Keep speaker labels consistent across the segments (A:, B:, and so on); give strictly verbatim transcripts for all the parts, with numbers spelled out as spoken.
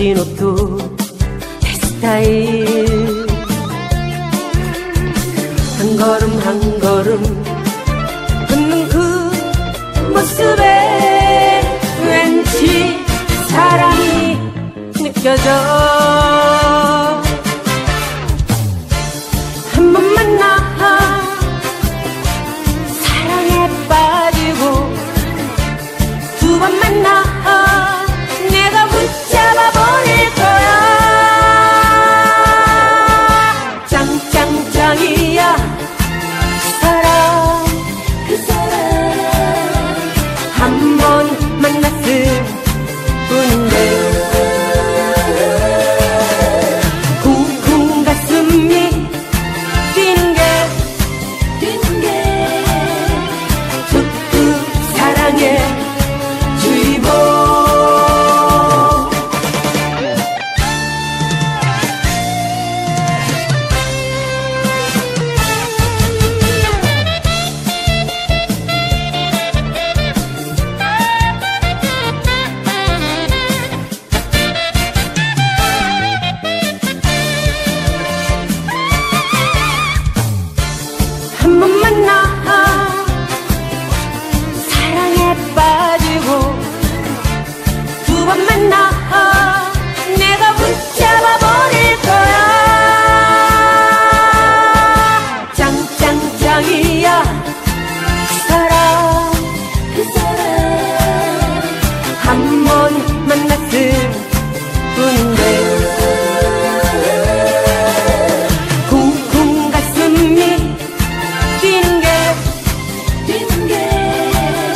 A: 긴 옷도 내 스타일. 한 걸음 한 걸음 걷는 그 모습에 왠지 사랑이 느껴져. 한 번 만나 사랑에 빠지고 두 번 만나 내가 붙잡아 버릴 거야. 짱짱짱이야 사랑, 그 사랑. 한 번 만났을 뿐인데 쿵쿵 가슴이 뛰는 게 뛰는 게 툭툭 사랑의 주의보. 한 번 만나 사랑에 빠지고 두 번 만나 내가 붙잡아 버릴 거야. 짱짱짱이야 사랑, 그 사랑. 한 번 만났을 뿐인데 쿵쿵 가슴이 뛰는 게 뛰는 게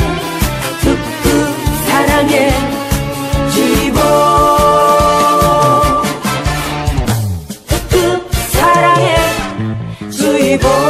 A: 툭툭 사랑의 주의보. 툭툭 사랑의 주의보.